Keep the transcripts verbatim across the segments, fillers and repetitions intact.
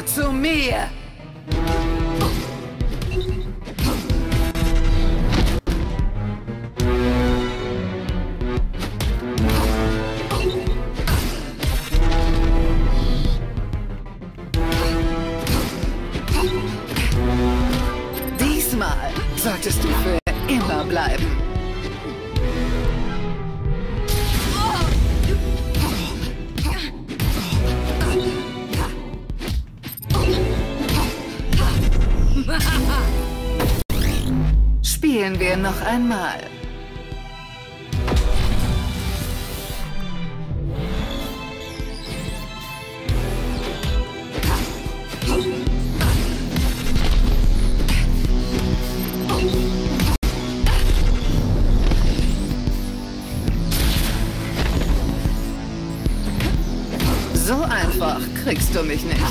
zu mir! Diesmal solltest du für immer bleiben. Spielen wir noch einmal. So einfach kriegst du mich nicht.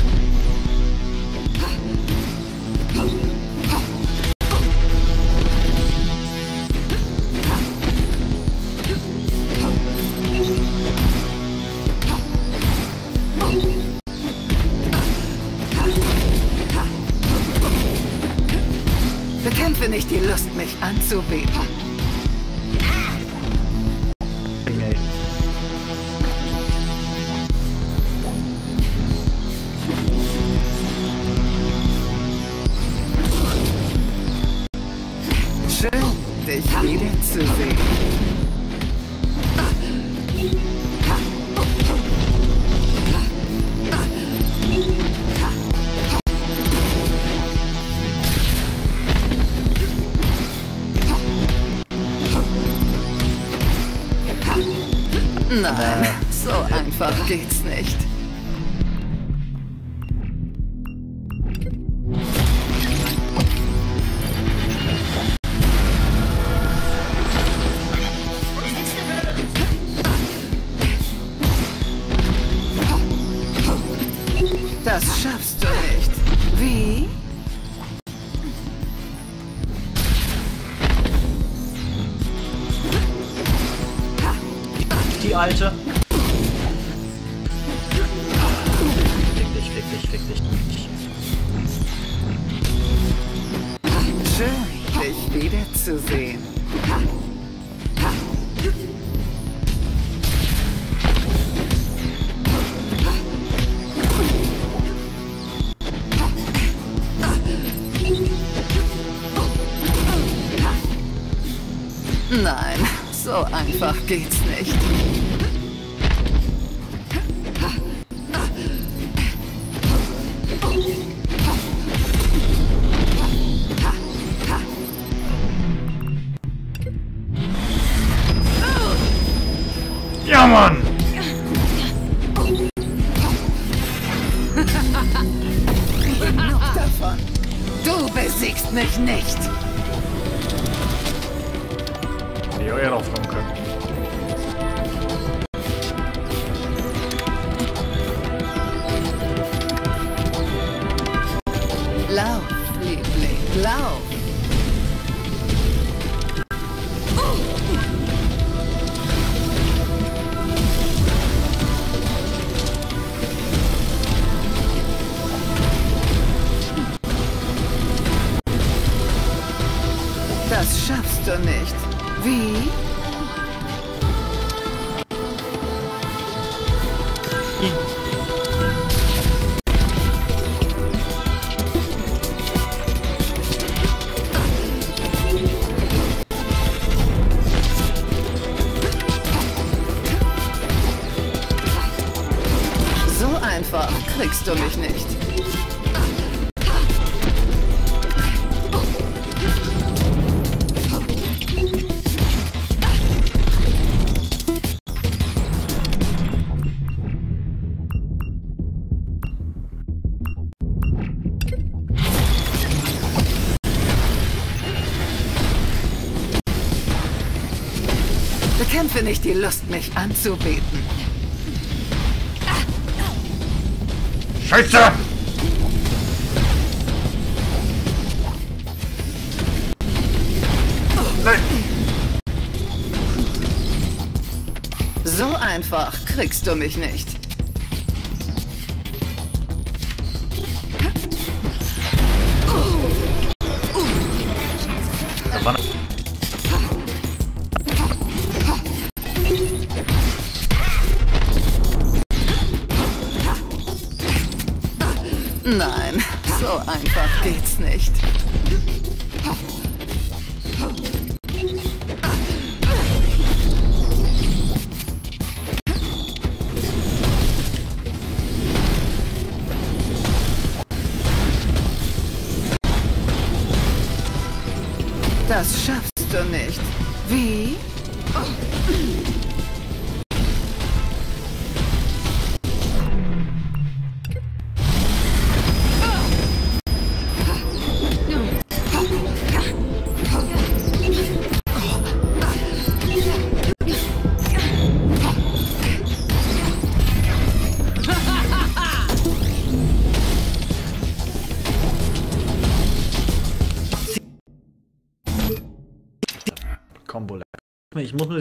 Bekämpfe nicht die Lust, mich anzubeten. Schön, dich wiederzusehen. Nein, so einfach geht's nicht. Das schaffst du nicht. Wie? Die Alte. Fick dich, fick dich, fick dich. Schön, dich wiederzusehen. Nein, so einfach geht's nicht. Ja, Mann! Genug davon. Du besiegst mich nicht. Die ihr drauf kommen könnt. Lauf, Liebling, lauf. Das schaffst du nicht. Wie? So einfach kriegst du mich nicht. Bekämpfe nicht die Lust, mich anzubeten. Scheiße! Nein! So einfach kriegst du mich nicht. Nein, so einfach geht's nicht. Das schaffst du nicht. Wie? Combo. Ich muss mir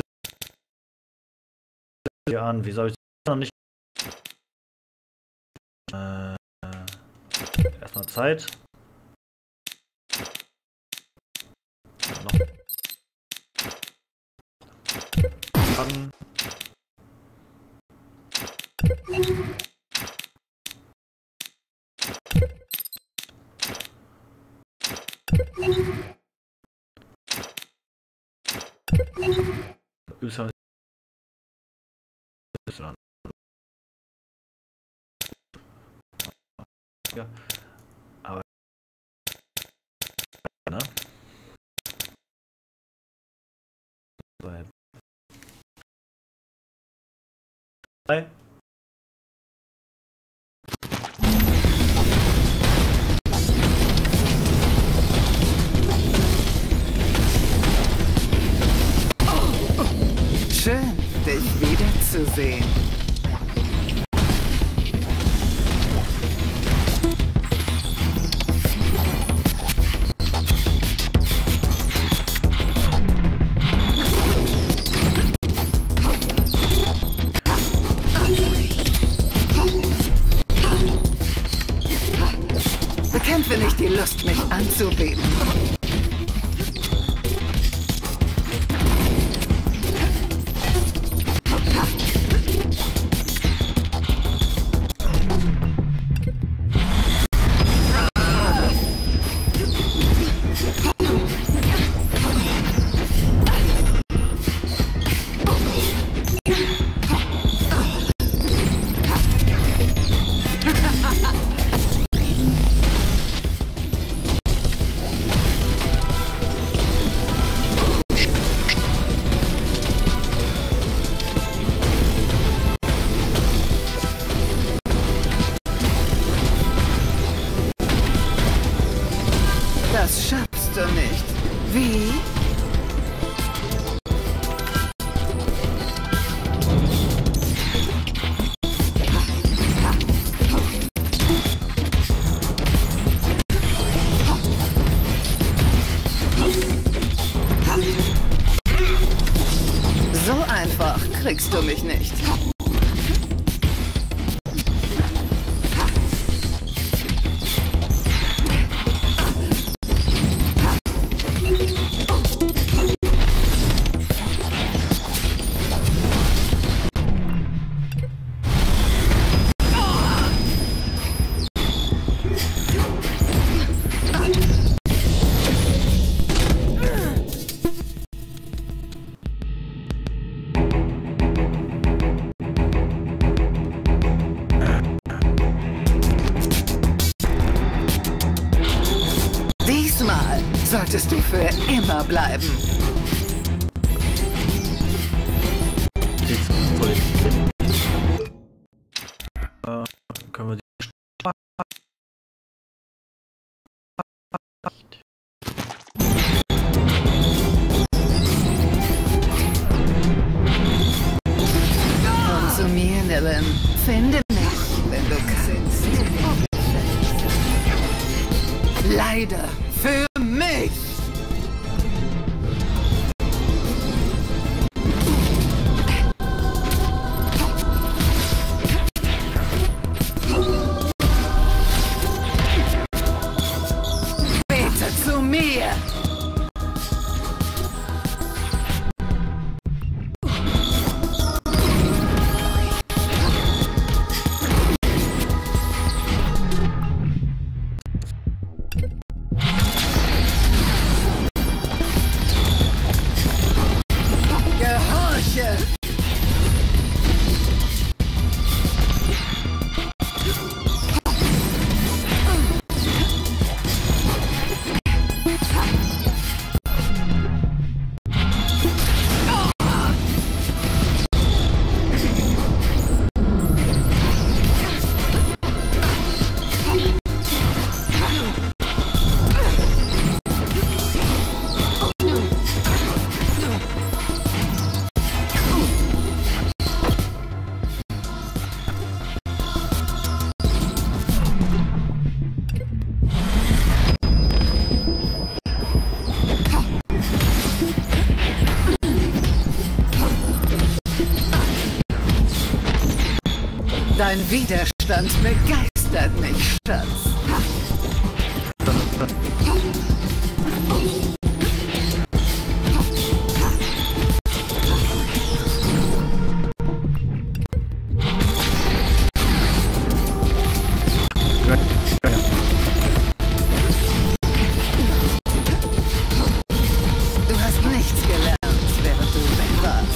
hier an. Wie soll ich das noch nicht? Äh, erstmal Zeit. Noch. An. Y. Ja, aber ne? Bei drei. Schön, dich wiederzusehen. Bekämpfe nicht die Lust, mich anzubeten. Das schaffst du nicht. Wie? So einfach kriegst du mich nicht. Diesmal solltest du für immer bleiben. Äh, können wir die Komm zu mir, Niven. Finde mich, wenn du kannst. Leider für mich. Bitte zu mir. Gehorche! Dein Widerstand begeistert mich, Schatz. Du hast nichts gelernt, während du weg warst.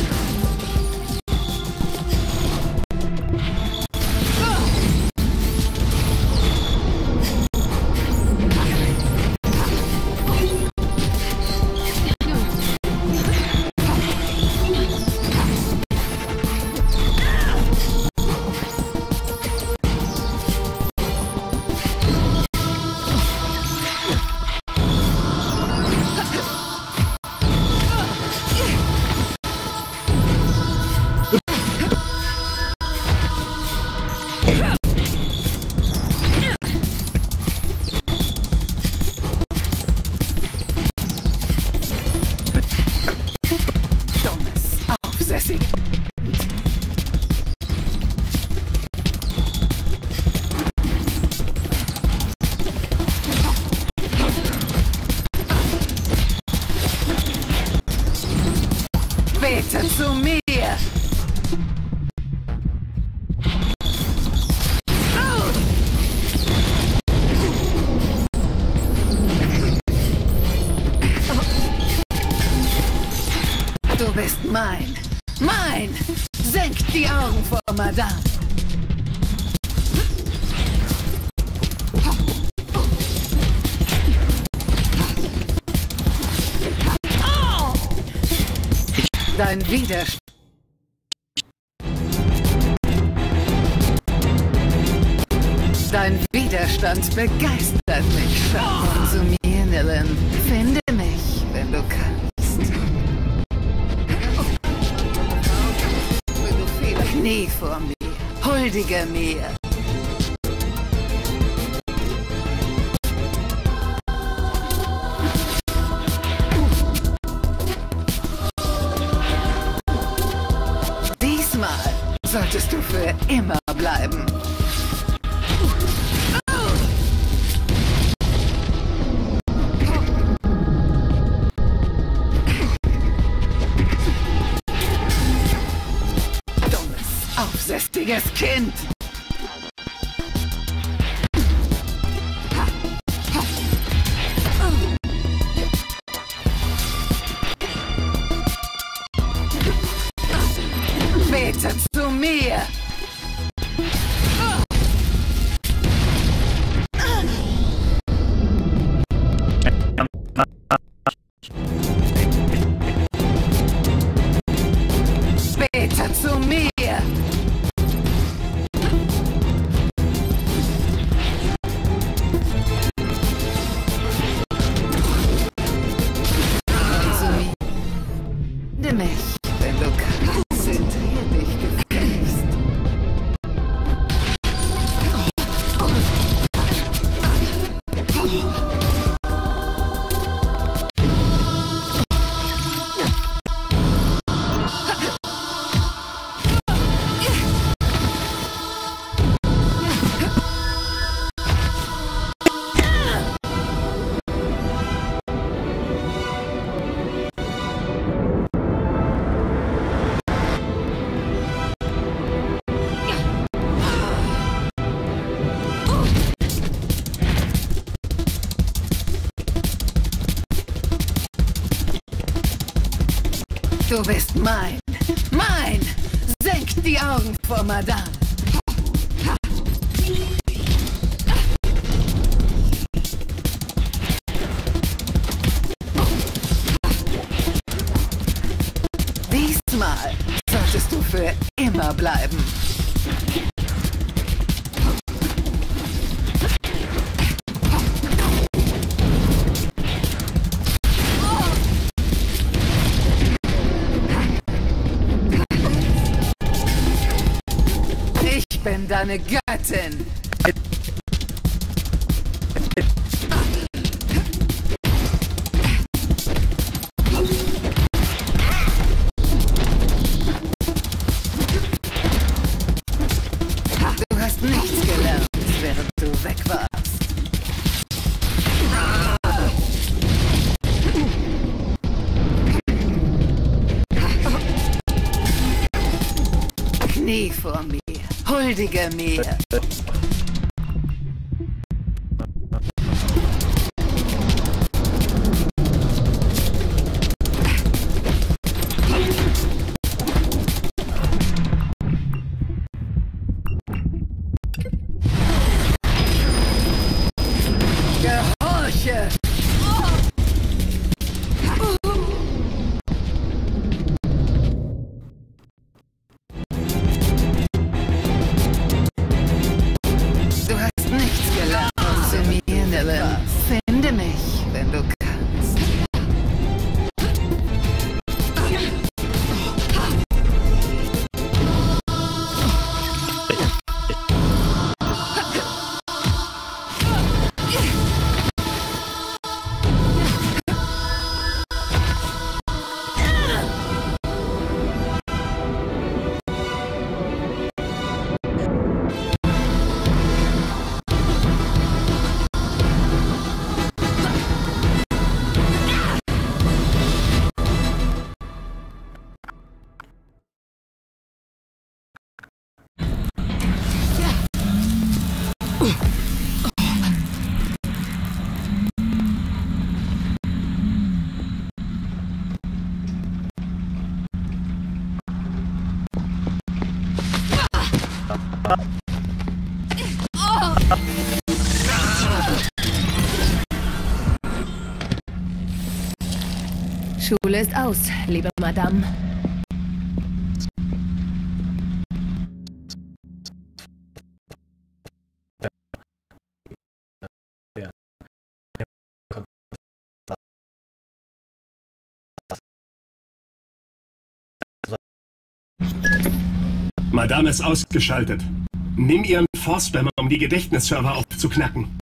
Bete zu mir! Du bist mein! Mein! Senk die Augen vor Madame! Dein Widerstand. Dein Widerstand begeistert mich, Schatz. Konsumieren, Ellen. Finde mich, wenn du kannst. Knie vor mir. Huldige mir. Solltest du für immer bleiben. Dummes, aufsässiges Kind. Bete zu mir! Bete zu mir! Konsumiere mich, wenn du kannst. Zentrier dich gefälligst. Du bist mein. Mein! Senkt die Augen vor Madame. Diesmal solltest du für immer bleiben. Ich bin deine Göttin. Du hast nichts gelernt, während du weg warst. Knie vor mir. Huldige mir. Gehorche! Finde mich, wenn du kannst. Schule ist aus, liebe Madame. Madame ist ausgeschaltet. Nimm Ihren Force-Spammer, um die Gedächtnisserver aufzuknacken.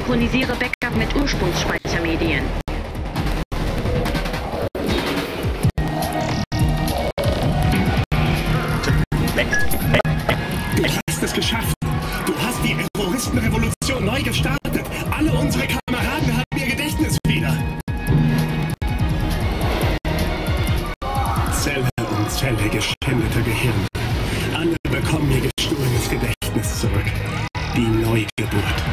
Synchronisiere Backup mit Ursprungsspeichermedien. Du hast es geschafft. Du hast die Terroristenrevolution neu gestartet. Alle unsere Kameraden haben ihr Gedächtnis wieder. Zelle um Zelle geschändeter Gehirn. Alle bekommen ihr gestohlenes Gedächtnis zurück. Die Neugeburt.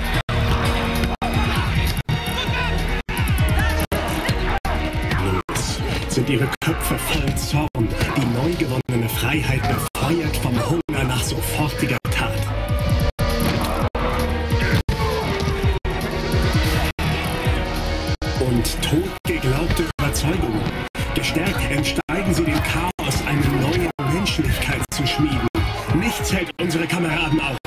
Los sind ihre Köpfe voll Zorn. Die neu gewonnene Freiheit befeuert vom Hunger nach sofortiger Tat. Und tot geglaubte Überzeugungen. Gestärkt entsteigen sie dem Chaos, eine neue Menschlichkeit zu schmieden. Nichts hält unsere Kameraden auf.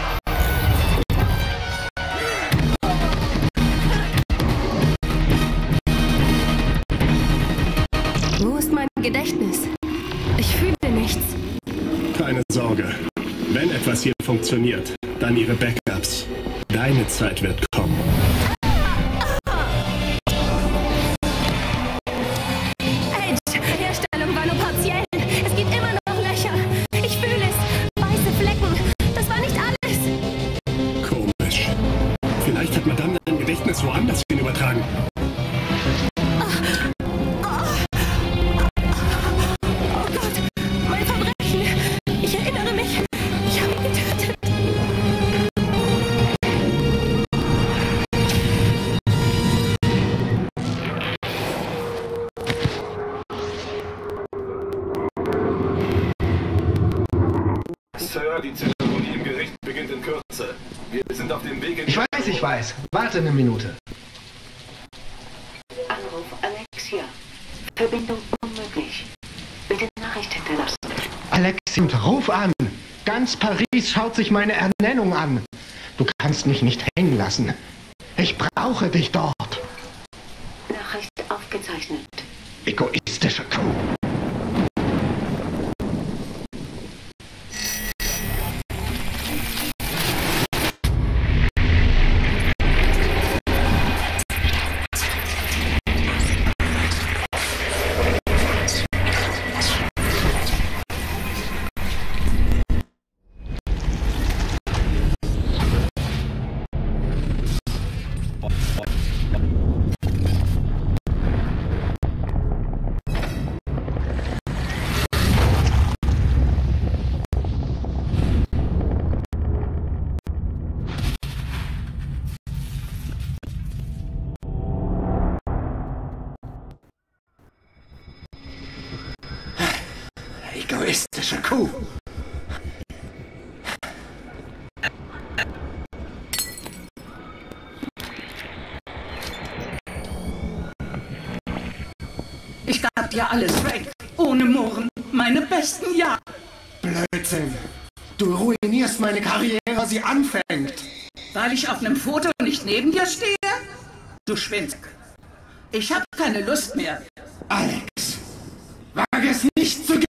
Wo ist mein Gedächtnis? Ich fühle nichts. Keine Sorge. Wenn etwas hier funktioniert, dann ihre Backups. Deine Zeit wird kommen. Edge, Herstellung war nur partiell. Es gibt immer noch Löcher. Ich fühle es. Weiße Flecken. Das war nicht alles. Komisch. Vielleicht hat Madame dein Gedächtnis woanders hin übertragen. Sir, die Zeremonie im Gericht beginnt in Kürze. Wir sind auf dem Weg in... Ich weiß, ich weiß. Warte eine Minute. Anruf Alexia. Verbindung unmöglich. Bitte Nachricht hinterlassen. Alexia, ruf an. Ganz Paris schaut sich meine Ernennung an. Du kannst mich nicht hängen lassen. Ich brauche dich dort. Nachricht aufgezeichnet. Egoistische Kuh. Egoistische Kuh. Ich gab dir alles weg, ohne Murren, meine besten Jahre. Blödsinn. Du ruinierst meine Karriere, sie anfängt. Weil ich auf einem Foto nicht neben dir stehe? Du spinnst. Ich hab keine Lust mehr. Alex, wage es nicht zu